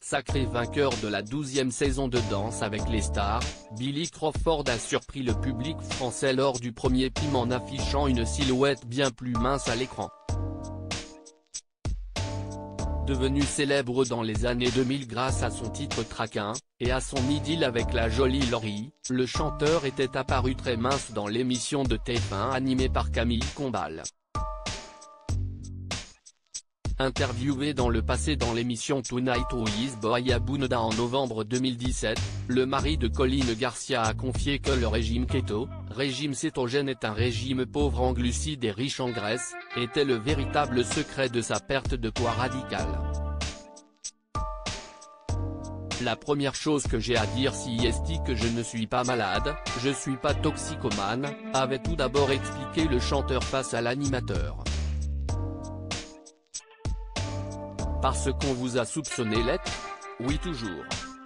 Sacré vainqueur de la 12e saison de Danse avec les stars, Billy Crawford a surpris le public français lors du premier film en affichant une silhouette bien plus mince à l'écran. Devenu célèbre dans les années 2000 grâce à son titre Traquin, et à son idylle avec la jolie Laurie, le chanteur était apparu très mince dans l'émission de TF1 animée par Camille Combal. Interviewé dans le passé dans l'émission Tonight with Boya Bounoda en novembre 2017, le mari de Colline Garcia a confié que le régime keto, régime cétogène est un régime pauvre en glucides et riche en graisse, était le véritable secret de sa perte de poids radicale. La première chose que j'ai à dire si est que je ne suis pas malade, je suis pas toxicomane, avait tout d'abord expliqué le chanteur face à l'animateur. Parce qu'on vous a soupçonné l'être ? Oui toujours.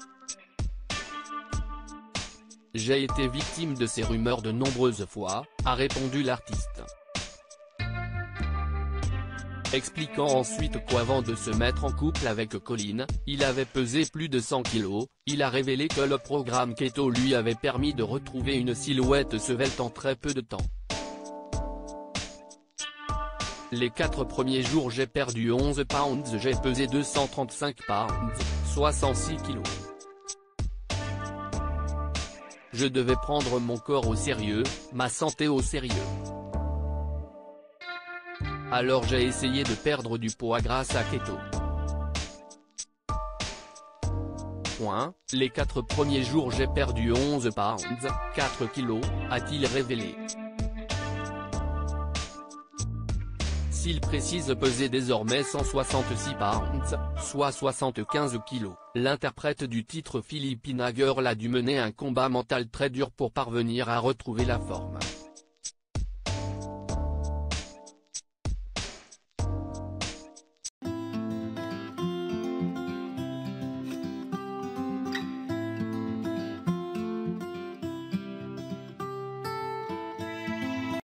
J'ai été victime de ces rumeurs de nombreuses fois, a répondu l'artiste. Expliquant ensuite qu'avant de se mettre en couple avec Colline, il avait pesé plus de 100 kilos, il a révélé que le programme Keto lui avait permis de retrouver une silhouette svelte en très peu de temps. Les 4 premiers jours j'ai perdu 11 pounds, j'ai pesé 235 pounds, soit 106 kilos. Je devais prendre mon corps au sérieux, ma santé au sérieux. Alors j'ai essayé de perdre du poids grâce à Keto. Les 4 premiers jours j'ai perdu 11 pounds, 4 kilos, a-t-il révélé. S'il précise peser désormais 166 pounds, soit 75 kilos, l'interprète du titre Philippine Girl a dû mener un combat mental très dur pour parvenir à retrouver la forme.